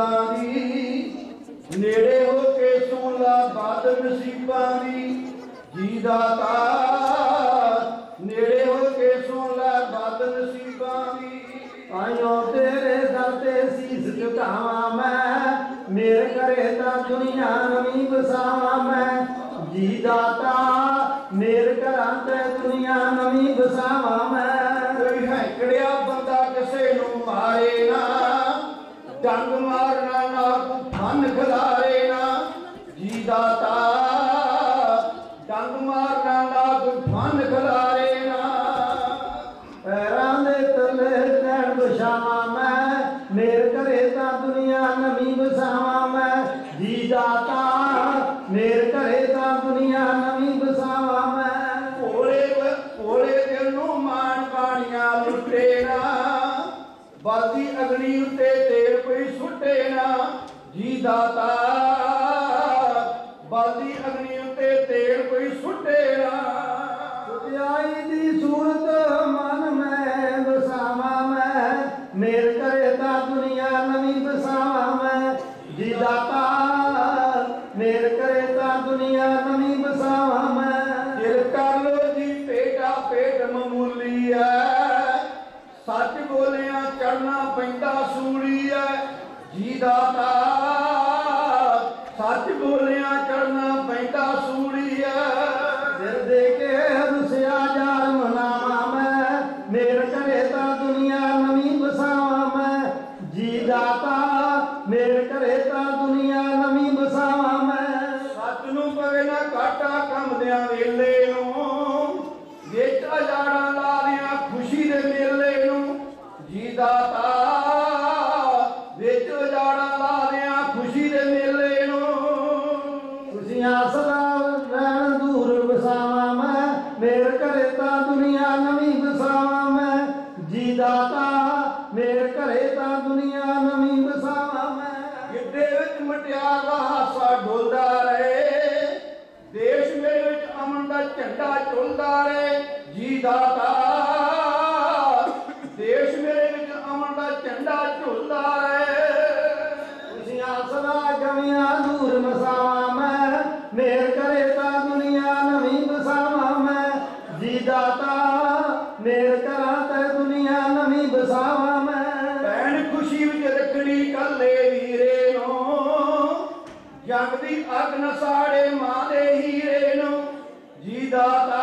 दर्दां दी, नेड़े हो के सुन ला बात नसीबां दी। जी दाता नेड़े हो के सुन ला बात नसीबां दी। आयो तेरे दर ते सीस झुकावां मैं, मेरे करे ता दुनिया नवीं बसावां मैं। जी दाता मेरे घरां ते दुनिया नवीं बसावां मैं। कोई हैकड़िया बंदा किसे नूं मारे ना, डंग मारना ना फन खिलारे ना। जी दाता डंग मारना ना फन खिलारे ना। पैरां दे तले चैन बछावां मैं, मेरे घरे ता दुनिया नवीं बसावां मैं। जी दाता मेरे घरे ता दुनिया नवीं बसावां मैं। भोले दिल नूं मान बाणियां लुटे ना, बलदी अग्नि उत्ते तेल कोई सुटे ना। जी दाता बलदी अग्नि उत्ते तेल कोई सुटे ना। सच्चाई दी सूरत मन में बसावां मैं, मेरे घरे ता दुनिया नवीं बसावां मैं। जी दाता मेरे घरे ता दुनिया नवीं बसावां मैं। दिल कर लो जी पेटा पेट मामूली है, सच बोलिया चढ़ना पैंदा सूली है। जी दाता सच बोलिया चढ़ना पैंदा सूली है। दिल दे के रुसिया यार मनावां मैं, मेरे घरे ता दुनिया नवीं बसावां मैं। जी दाता मेरे घरे ता दुनिया नवीं बसावां मैं। सच नूं पवे ना घाटा कंमदियां वेले नूं, विच अजाड़ा ला दियां खुशी दे मेले नूं। जी दाता विच अजाड़ा ला दियां खुशी दे मेले नूं। खुशियां सदा रहन दूर बसावां मैं, मेरे घरे ता दुनिया नवीं बसावां मैं। जी दाता मेरे घरे ता दुनिया नवीं बसावां मैं। गिद्धे विच मटियार दा हासा डोलदा रहे, देश मेरे विच अमन दा झंडा झुलदा रहे। जी दाता देश मेरे विच अमन दा झंडा झुलदा रहे। खुशियां सदा गमियां दूर बसावां मैं, मेरे घरे ता दुनिया नवीं बसावां मैं। जी दाता मेरे घरां ते दुनिया नवीं बसावां मैं। भैन खुशी विच रखड़ी कल्ले वीरे नूं, जग दी अग न साड़े मां दे हीरे नूं। जी दाता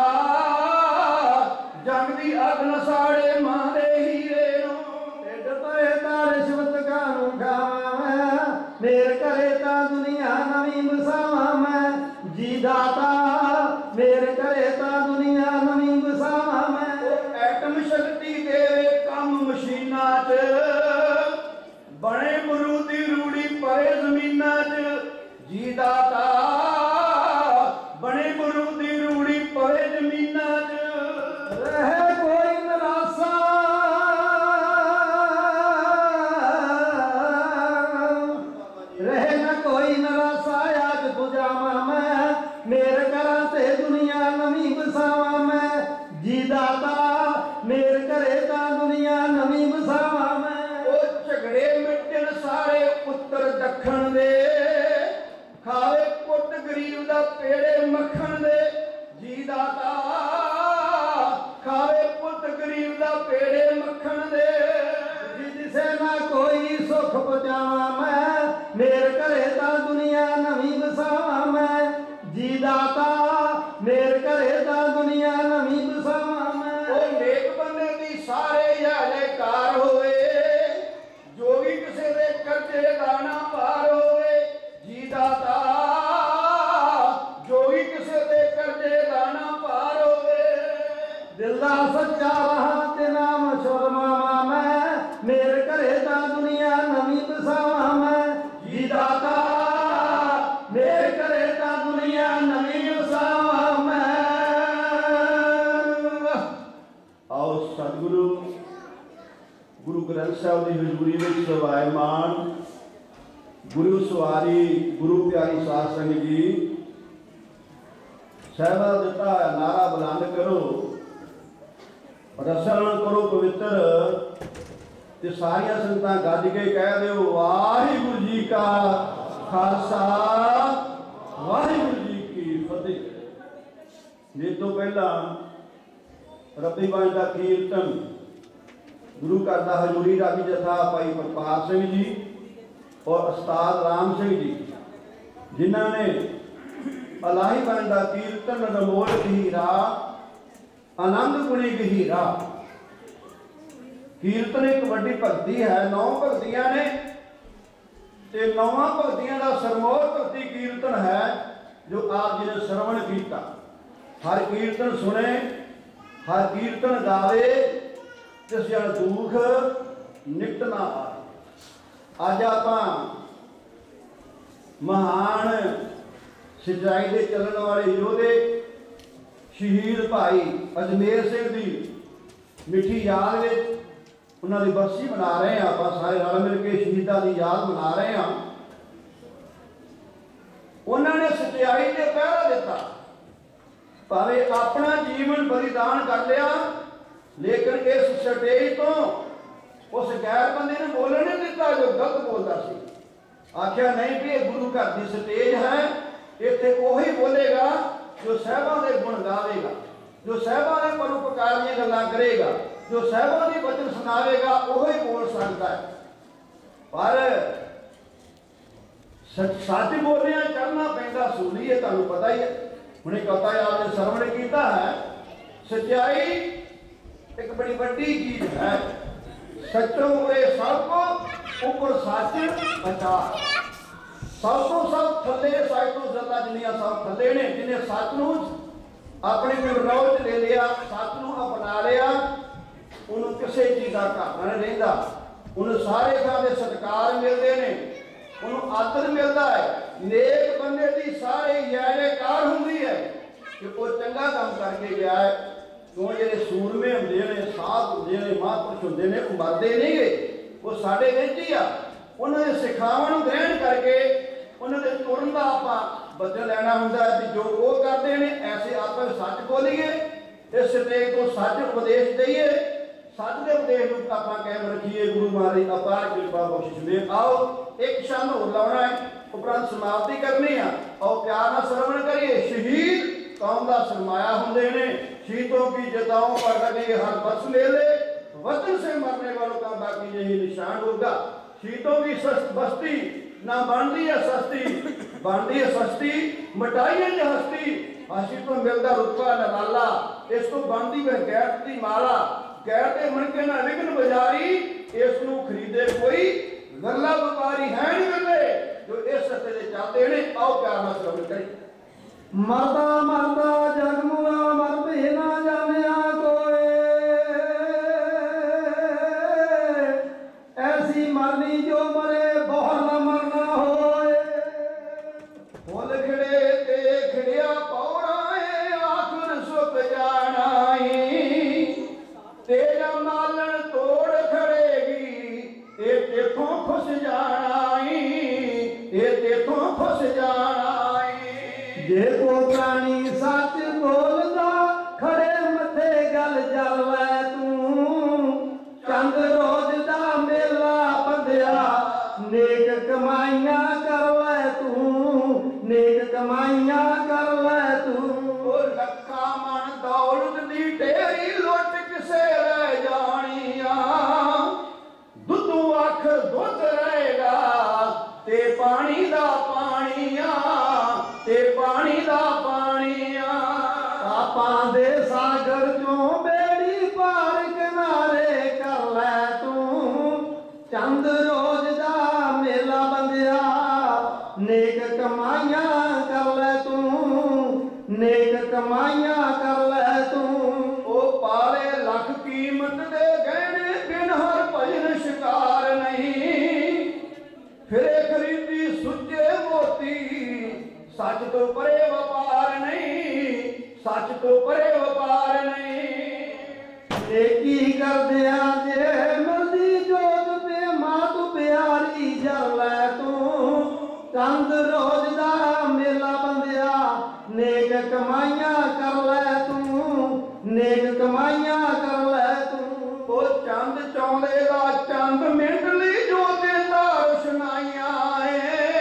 जग दी अग न साड़े मां दे हीरे नूं। ढिड भरे ता रिश्वत कानूं खावां मैं, मेरे घरे ता दुनिया नवीं बसावां मैं। जी दाता मेरे घरे ता दुनिया नवीं बसावां मैं। एटम शक्ति दे कम मशीना च, बने बरूदी रूड़ी परे जमीना च। जी दाता बने बरूदी रूड़ी परे जमीना च। रहे कोई नरासा रहे न कोई नरासा आज बुझावां मैं, मेरे घरां ते दुनिया नवीं बसावां मैं। जी दाता मेरे घरे ता दुनिया नवीं बसावां मैं। ओ झगड़े मिटन सारे उत्तर दखण दे, खावे पुੱਤ गरीब दा पेड़े मक्खण दे। जी दाता खावे पुੱਤ गरीब दा पेड़े मक्खण दे। जिसे ना कोई सुख पहुंचावां मैं, मेरे घरे ता दुनिया नवीं बसावां मैं। जी दाता मेरे घरे ता दुनिया नवीं बसावां मैं। ओ नेक बंदे दी सारे जयकार होवे, जोगी किसे दे करजे दा ना पार होवे। जी दाता जोगी किसे दे करजे दा ना पार होवे। दिल दा सच्चा रहा ते नाम शुरमावां मैं, मेरे घरे ता दुनिया नवीं बसावां मैं। जी दाता मेरे घरे ता दुनिया नवीं बसावां मैं। आओ सतगुरु गुरु ग्रंथ साहिब की हजूरी में सवायमान गुरु सवारी गुरु प्यारी साध संगत जी, साहिबा दिता नारा बुलंद करो, रसन करो पवित्र, ते सारिया संगतां गज के कह दो वाहिगुरू जी ਖਾਲਸਾ ਵਾਹਿਗੁਰੂ ਜੀ ਕੀ ਫਤਿਹ। ਮੇਰੇ ਤੋਂ ਪਹਿਲਾਂ ਰੱਬੀ ਬਾਣੀ ਦਾ ਕੀਰਤਨ ਗੁਰੂ ਘਰ ਦਾ ਹਜ਼ੂਰੀ ਰਾਗੀ ਜਥਾ ਭਾਈ ਪ੍ਰਤਾਪ ਸਿੰਘ ਜੀ ਔਰ ਉਸਤਾਦ ਰਾਮ ਸਿੰਘ ਜੀ, ਜਿਨ੍ਹਾਂ ਨੇ ਅਲਾਹੀ ਬਾਣੀ ਦਾ ਕੀਰਤਨ ਅਨਮੋਲ ਗਹੀਰਾ ਆਨੰਦ ਗੁਣੀ ਗਹੀਰਾ। ਕੀਰਤਨ ਇੱਕ ਵੱਡੀ ਭਗਤੀ ਹੈ, 9 ਭਗਤੀਆਂ ਨੇ ਤੇ 9 ਭਗਤੀਆਂ ਦਾ ਸਰਮੋਰ ਭਗਤੀ ਕੀਰਤਨ ਹੈ ਜੋ ਆਪ ਜੀ ਨੇ ਸਰਵਣ ਕੀਤਾ। ਹਰ ਕੀਰਤਨ ਸੁਣੇ, ਹਰ ਕੀਰਤਨ ਗਾਵੇ ਤੇ ਸਿਆਲ ਦੁੱਖ ਨਿਕਟ ਨਾ ਆਏ। ਅੱਜ ਆਪਾਂ ਮਹਾਨ ਸੱਚਾਈ ਦੇ ਚੱਲਣ ਵਾਲੇ ਯੋਧੇ ਸ਼ਹੀਦ ਭਾਈ ਅਜਮੇਰ ਸਿੰਘ ਦੀ ਮਿੱਠੀ ਯਾਦ ਵਿੱਚ ਉਹਨਾਂ ਦੀ ਬਰਸੀ ਮਨਾ ਰਹੇ ਹਾਂ। ਆਪਾਂ ਸਾਰੇ ਰਲ ਮਿਲ ਕੇ ਸ਼ਹੀਦਾਂ ਦੀ ਯਾਦ ਮਨਾ ਰਹੇ ਹਾਂ। ਉਹਨਾਂ ਨੇ ਸੱਚਾਈ ਤੇ ਪਹਿਰਾ ਦਿੱਤਾ, ਭਾਵੇਂ ਆਪਣਾ ਜੀਵਨ ਬਲੀਦਾਨ ਕਰ ਲਿਆ, ਲੇਕਿਨ ਇਸ ਸਟੇਜ ਤੋਂ ਉਸ ਗੈਰ ਬੰਦੇ ਨੂੰ ਬੋਲਣ ਨਹੀਂ ਦਿੱਤਾ ਜੋ ਗਲਤ ਬੋਲਦਾ ਸੀ। ਆਖਿਆ ਨਹੀਂ ਵੀ ਇਹ ਗੁਰੂ ਘਰ ਦੀ ਸਟੇਜ ਹੈ, ਇੱਥੇ ਉਹੀ ਬੋਲੇਗਾ ਜੋ ਸਾਹਿਬਾਂ ਦੇ ਗੁਣ ਗਾਵੇਗਾ, ਜੋ ਸਾਹਿਬਾਂ ਦੇ ਪਰਉਪਕਾਰ ਦੀਆਂ ਗੱਲਾਂ ਕਰੇਗਾ, ਜੋ ਸਾਹਿਬਾਂ ਦੀ ਬਚਨ ਸੁਣਾਵੇਗਾ, ਉਹੀ ਬੋਲ ਸਕਦਾ ਹੈ। ਪਰ ਸੱਚ ਬੋਲਿਆ ਚੜਨਾ ਪੈਂਦਾ ਸੂਲੀ, ਇਹ ਤੁਹਾਨੂੰ ਪਤਾ ਹੀ ਹੈ। ਹੁਣੇ ਕਥਾ ਆਪ ਨੇ ਸਰਵਣ ਕੀਤਾ ਹੈ। ਸੱਚਾਈ ਇੱਕ ਬੜੀ ਵੱਡੀ ਚੀਜ਼ ਹੈ। ਸੱਚੋਂ ਉਰੇ ਸਭ ਕੋ ਉੱਪਰ ਸੱਚ ਅਚਾਰ। ਸਭ ਤੋਂ ਸਭ ਥੱਲੇ ਸੱਚ ਤੋਂ ਜ਼ਿਆਦਾ ਜਿੰਨੀਆਂ ਸਭ ਥੱਲੇ ਨੇ, ਜਿਹਨੇ ਸੱਚ ਨੂੰ ਆਪਣੇ ਨਿਰਵਰੋਧ ਲੈ ਲਿਆ, ਸੱਚ ਨੂੰ ਅਪਣਾ ਲਿਆ, ਉਹਨੂੰ ਕਿਸੇ ਚੀਜ਼ ਦਾ ਘਾਟਾ ਨਹੀਂ ਰਹਿੰਦਾ। ਉਹਨੂੰ ਸਾਰੇ ਥਾਂ ਦੇ ਸਤਿਕਾਰ ਮਿਲਦੇ ਨੇ, ਉਹਨੂੰ ਆਦਰ ਮਿਲਦਾ ਹੈ। ਨੇਕ ਬੰਦੇ ਦੀ ਸਾਰੇ ਜੈਕਾਰ ਹੁੰਦੀ ਹੈ ਕਿ ਉਹ ਚੰਗਾ ਕੰਮ ਕਰਕੇ ਗਿਆ ਹੈ। ਕਿਉਂ ਜਿਹੜੇ ਸੂਰਮੇ ਹੁੰਦੇ ਨੇ, ਸਾਧ ਹੁੰਦੇ ਨੇ, ਮਹਾਂਪੁਰਸ਼ ਹੁੰਦੇ ਨੇ, ਉਹ ਮਰਦੇ ਨਹੀਂ ਗਏ, ਉਹ ਸਾਡੇ ਵਿੱਚ ਹੀ ਆ। ਉਹਨਾਂ ਦੇ ਸਿੱਖਿਆਵਾਂ ਨੂੰ ਗ੍ਰਹਿਣ ਕਰਕੇ ਉਹਨਾਂ ਦੇ ਤੁਰਨ ਦਾ ਆਪਾਂ ਬਦਲ ਲੈਣਾ ਹੁੰਦਾ ਹੈ ਕਿ ਜੋ ਉਹ ਕਰਦੇ ਨੇ ਐਸੇ ਆਪਾਂ ਸੱਚ ਬੋਲੀਏ, ਇਸ ਸਟੇਜ ਤੋਂ ਸੱਚ ਉਪਦੇਸ਼ ਦਈਏ, ਸੱਚ ਦੇ ਉਪਦੇਸ਼ ਨੂੰ ਆਪਾਂ ਕਾਇਮ ਰੱਖੀਏ। ਗੁਰੂ ਮਹਾਰਾਜ ਅਪਾਰ ਕਿਰਪਾ ਬਖਸ਼ਿਸ਼ ਵੇ। ਆਓ ਇੱਕ ਸ਼ਬਦ ਹੋਰ ਲਾਉਣਾ ਹੈ, ਉਪਰੰਤ ਸਮਾਪਤੀ ਕਰਨੀ ਆ। ਆਓ ਪਿਆਰ ਨਾਲ ਸਰਵਣ ਕਰੀਏ। ਸ਼ਹੀਦ ਕੌਮ ਦਾ ਸਰਮਾਇਆ ਹੁੰਦੇ ਨੇ। ਸ਼ਹੀदों की जताओं पर लगे हर बस मेले, वतन से मरने वालों का बाकी यही निशान होगा। शहीदों की बस्ती ना बनती है सस्ती, बनती है सस्ती, मिटाई है जो हस्ती। हाशी तो मिलता रुतबा नराला, इसको बनती है गैरत की माला। गैर के मनके ना विघन बाजारी, इसको खरीदे कोई गल्ला व्यापारी है नहीं मिलते जो इस रस्ते से चलते हैं। आओ प्यार ना श्रवण करें। मरदा मरदा जगमुआ मरदे ना जानिया कोई, ऐसी मरनी जो मरे बहुत न मरना होए। फुल खिड़े ते खिड़िया पौड़ाए आखिर सुख जानाई। तेरा मालन तोड़ खड़ेगी ते तेथों खुश जानाई, ते तेथों खुश जानाई। जे को प्राणी सच बोलदा खड़े मथे गल जल लै तू। चंद रोज दा मेला बंदिया नेक कमाइयां कर लै तू, नेक कमाइयां कर लै तू। लखा मन दौलत दी ढेरी लुट किसे रह जानिया। दुधू अख दुध रहेगा ते पानी दा पानिया, ते पानी दा पानिया। पापां दे सागर चों बेड़ी पार किनारे कर लै तू। चंद रोज दा मेला बंदिया नेक कमाइयां कर लै तू, नेक कमाइयां कर लै तू। ओ पाले लख कीमत दे गहने बिन हर भजन शिकार नहीं। फिरे खरीदी सुच्चे मोती, सच तो परे व्यापार नहीं, सच तो परे व्यापार नहीं। नेकी करदिया जे मिलदी जोत पे मात प्यारी जल लै तू। चंद रोज दा मेला बंदिया नेक कमाइयां कर लै तू, नेक कमाइयां कर लै तू। ओ चंद चौंदे दा चंद मिंट लई जो देंदा रोशनाइयां ऐ।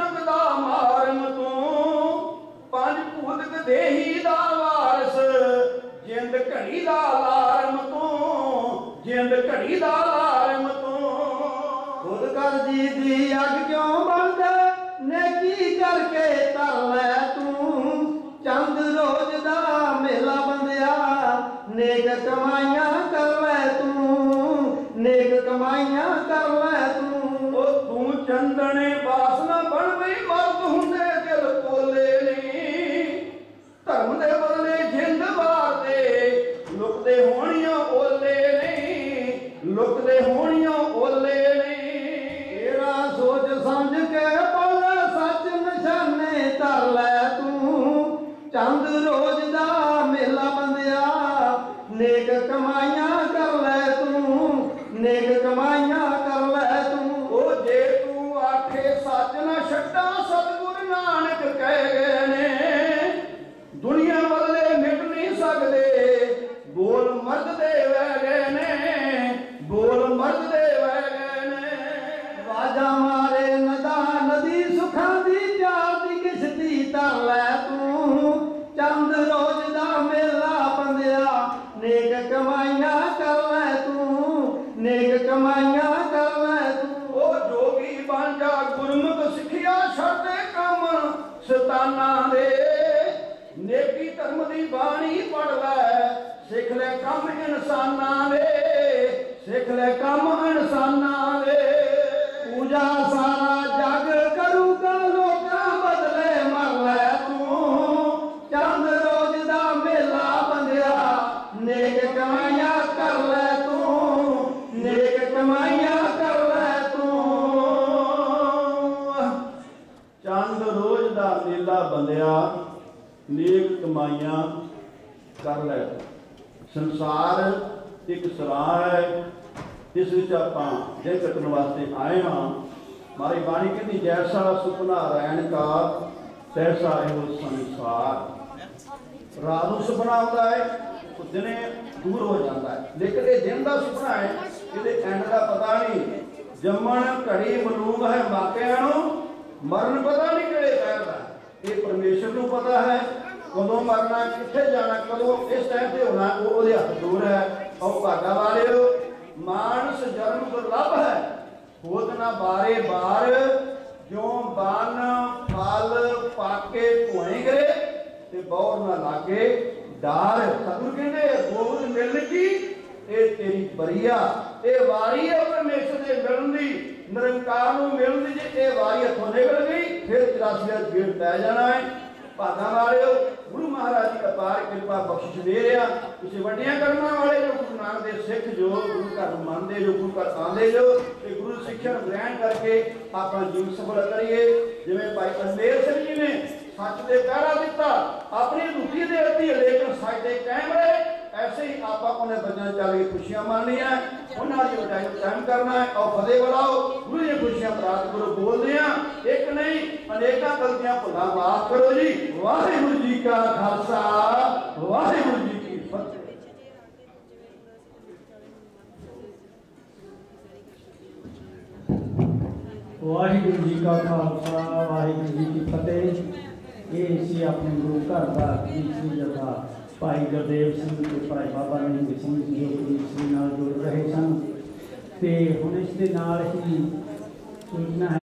ਨਾਨਕ ਦਾ ਮਾਰਮ ਤੂੰ, ਪੰਜ ਭੂਤਕ ਦੇਹੀ ਦਾ ਵਾਰਸ, ਜਿੰਦ ਘੜੀ ਦਾ ਲਾਰਮ ਤੂੰ, ਜਿੰਦ ਘੜੀ ਦਾ ਲਾਰਮ ਤੂੰ। ਖੁਦ ਕਰ ਜੀ ਦੀ ਅੱਗ ਕਿਉਂ ਬਲਦਾ, ਨੇਕੀ ਕਰਕੇ ਧਰ ਲੈ ਤੂੰ, ਚੰਦ ਰੋਜ਼ ਦਾ ਮੇਲਾ ਬੰਦਿਆ, ਨੇਕ ਕਮਾਈਆਂ ਕਰ ਲੈ ਤੂੰ, ਨੇਕ ਕਮਾਈਆਂ ਕਰ ਲੈ ਤੂੰ। ਉਹ ਤੂੰ ਚੰਦਣੇ ਬਾਸਨਾ ਬਣ ਬਈ, ਮਰਦ ਹੁੰਦੇ ਦਿਲ ਕੋਲੇ ਨਹੀਂ, ਧਰਮ ਦੇ ਬਦਲੇ ਜਿੰਦ ਵਾਰਦੇ, ਲੁਕਦੇ ਹੋਣੀਆਂ ਓਲੇ ਨਹੀਂ, ਲੁਕਦੇ ਹੋਣੀਆਂ ਓਲੇ ਨਹੀਂ। ਤੇਰਾ ਸੋਚ ਸਮਝ ਕੇ ਬੋਲ, ਸੱਚ ਨਿਸ਼ਾਨੇ ਧਰ ਲੈ ਤੂੰ, ਚੰਦ ਰੋਜ਼ ਦਾ ਮੇਲਾ ਬੰਦਿਆ, ਨੇਕ ਕਮਾਈਆਂ ਕਰ ਲੈ ਤੂੰ, ਨੇਕ ਕਮਾਈਆਂ ਕਰ ਲੈ ਤੂੰ। ਉਹ ਜੇ ਤੂੰ ਆਖੇ ਸੱਚ ਨਾ ਛੱਡਾਂ, ਸਤਿਗੁਰ ਨਾਨਕ ਕਹਿ ਗਏ ਨੇ, ਦੁਨੀਆ ਬਦਲੇ ਮਿਟ ਨਹੀਂ ਸਕਦੇ, ਬੋਲ ਮਰਦ ਦੇ ਵਹਿ ਗਏ ਨੇ, ਬੋਲ ਮਰਦ ਦੇ ਵਹਿ ਗਏ ਨੇ। ਵਾਜਾ ਮਾਰੇ ਨਦਾ ਨਦੀ, ਸੁਖਾਂ ਦੀ ਪਿਆਰ ਦੀ ਕਿਸ਼ਤੀ ਧਰ ਲੈ ਤੂੰ, ਚੰਦ ਰੋਜ਼ ਦਾ ਮੇਲਾ ਬੰਦਿਆ, ਨੇਕ ਕਮਾਈਆਂ ਕਰ ਲੈ ਤੂੰ, ਨੇਕ ਕਮਾਈਆਂ ਕਰ ਲੈ ਤੂੰ। ਉਹ ਜੋਗੀ ਬਣ ਜਾ, ਗੁਰਮੁਖ ਸਿੱਖਿਆ ਛੱਡ ਕੰਮ ਸਤਾਨਾਂ ਦੇ, ਨੇਕੀ ਧਰਮ ਦੀ ਬਾਣੀ ਪੜ ਲੈ, ਸਿੱਖ ਲੈ ਕੰਮ ਇਨਸਾਨਾਂ ਦੇ, ਸਿੱਖ ਲੈ ਕੰਮ ਇਨਸਾਨਾਂ ਦੇ। ਪੂਜਾ ਸਾਰਾ ਜਗ ਕਰੂਗਾ, ਲੋਕਾਂ ਬਦਲੇ ਮਰ ਲੈ ਤੂੰ, ਚੰਦ ਰੋਜ਼ ਦਾ ਮੇਲਾ ਬੰਦਿਆ, ਨੇਕ ਕਮਾਈਆਂ ਕਰ ਲੈ ਤੂੰ, ਨੇਕ ਕਮਾਈਆਂ ਕਰ ਲੈ ਤੂੰ। ਚੰਦ ਰੋਜ਼ ਦਾ ਮੇਲਾ ਬੰਦਿਆ, ਨੇਕ ਕਮਾਈਆਂ ਕਰ ਲੈ। ਸੰਸਾਰ ਇੱਕ ਸਰਾਹ ਹੈ, ਇਸ ਵਿੱਚ ਆਪਾਂ ਦਿਨ ਕੱਟਣ ਵਾਸਤੇ ਆਏ ਹਾਂ। ਮਾਰੀ ਬਾਣੀ ਕਹਿੰਦੀ, ਜੈਸਾ ਸੁਪਨਾ ਰਹਿਣ ਕਾ, ਤੈਸਾ ਇਹੋ ਸੰਸਾਰ। ਰਾਤ ਨੂੰ ਸੁਪਨਾ ਆਉਂਦਾ ਹੈ, ਉਹ ਦਿਨੇ ਦੂਰ ਹੋ ਜਾਂਦਾ ਹੈ, ਲੇਕਿਨ ਇਹ ਦਿਨ ਦਾ ਸੁਪਨਾ ਹੈ, ਇਹਦੇ ਐਂਡ ਦਾ ਪਤਾ ਨਹੀਂ। ਜੰਮਣ ਘੜੀ ਮਲੂਮ ਹੈ ਵਾਕਿਆਂ ਨੂੰ, ਮਰਨ ਪਤਾ ਨਹੀਂ ਕਿਹੜੇ ਪੈਰ ਦਾ। ਇਹ ਪਰਮੇਸ਼ਰ ਨੂੰ ਪਤਾ ਹੈ ਕਦੋਂ ਮਰਨਾ, ਕਿੱਥੇ ਜਾਣਾ, ਕਦੋਂ ਇਸ ਟਾਈਮ ਤੇ ਹੋਣਾ, ਉਹ ਉਹਦੇ ਹੱਥ ਦੂਰ ਹੈ। ਉਹ ਭਾਗਾ ਵਾਲਿਓ, ਮਾਨਸ ਜਨਮ ਦੁਰਲਭ ਹੈ, ਹੋਤ ਨਾ ਬਾਰੇ ਬਾਰ, ਜਿਉ ਬਨ ਫਲ ਪਾਕੇ ਭੋਏ ਗਏ, ਤੇ ਬੌਰ ਨਾ ਲਾਗੇ ਡਾਰ। ਸਤਿਗੁਰ ਕਹਿੰਦੇ ਗੋਬਿੰਦ ਮਿਲ ਕੀ, ਇਹ ਤੇਰੀ ਬਰੀਆ, ਇਹ ਵਾਰੀ ਹੈ ਪਰਮੇਸ਼ਰ ਦੇ ਮਿਲਣ ਦੀ, ਨਿਰੰਕਾਰ ਨੂੰ ਮਿਲਣ ਦੀ। ਜੇ ਇਹ ਵਾਰੀ ਹੱਥੋਂ ਨਿਕਲ ਗਈ, ਫਿਰ 84 ਦਾ ਗੇੜ ਪੈ ਜਾਣਾ ਹੈ। ਭਾਗਾਂ ਵਾਲਿਓ, ਗੁਰੂ ਮਹਾਰਾਜ ਦੀ ਅਪਾਰ ਕਿਰਪਾ ਬਖਸ਼ਿਸ਼ ਦੇ ਰਿਹਾ। ਤੁਸੀਂ ਵੱਡੀਆਂ ਕਰਮਾਂ ਵਾਲੇ ਜੋ ਗੁਰੂ ਨਾਨਕ ਦੇ ਸਿੱਖ, ਜੋ ਗੁਰੂ ਘਰ ਨੂੰ ਮੰਨਦੇ, ਜੋ ਗੁਰੂ ਘਰ ਆਉਂਦੇ, ਜੋ ਇਹ ਗੁਰੂ ਸਿੱਖਿਆ ਨੂੰ ਗ੍ਰਹਿਣ ਕਰਕੇ ਆਪਣਾ ਜੀਵਨ ਸਫਲ ਕਰੀਏ। ਜਿਵੇਂ ਭਾਈ ਅਜਮੇਰ ਸਿੰਘ ਜੀ ਨੇ ਸੱਚ ਦੇ ਪਹਿਰਾ ਦਿੱਤਾ, ਆਪਣੀ ਰੁਚੀ ਦੇ ਅਧੀ ਲੇਕਿਨ ਸੱਚ ਦੇ ਕਾਇਮ ਰਹੇ, ਐਸੇ ਹੀ ਆਪਾਂ ਉਹਨੇ ਬੱਚਿਆਂ ਚੱਲ ਕੇ ਖੁਸ਼ੀਆਂ ਮਾਣਨੀਆਂ, ਉਹਨਾਂ ਦੀ ਵਡਾਈ ਕਾਇਮ ਕਰਨਾ ਹੈ। ਆਓ ਫਤਿਹ ਬੁਲਾਓ, ਗੁਰੂ ਦੀਆਂ ਖੁਸ਼ੀਆਂ ਪ੍ਰਾਪਤ ਕਰੋ। ਬੋਲਦੇ ਆ, ਇੱਕ ਨਹੀਂ ਅਨੇਕਾਂ ਗਲਤੀਆਂ ਭੁੱਲਾਂ ਮਾਫ ਕਰੋ ਜੀ। ਵਾਹਿਗੁਰੂ ਜੀ ਕਾ ਖਾਲਸਾ, ਵਾਹਿਗੁਰੂ ਜੀ ਕੀ ਫਤਿਹ। ਵਾਹਿਗੁਰੂ ਜੀ ਕਾ ਖਾਲਸਾ, ਵਾਹਿਗੁਰੂ ਜੀ ਕੀ ਫਤਿਹ। ਇਹ ਸੀ ਆਪਣੇ ਗੁਰੂ ਘਰ ਦਾ ਤੀਸਰੀ ਜਥਾ, ਭਾਈ ਗੁਰਦੇਵ ਸਿੰਘ ਤੇ ਭਾਈ ਬਾਬਾ ਨਿੰਗ ਸਿੰਘ ਜੀ, ਜੋ ਗੁਰੂ ਸਿੰਘ ਨਾਲ ਜੁੜ ਰਹੇ ਸਨ। ਤੇ ਹੁਣ ਇਸ ਦੇ ਨਾਲ ਹੀ ਸੂਚਨਾ ਹੈ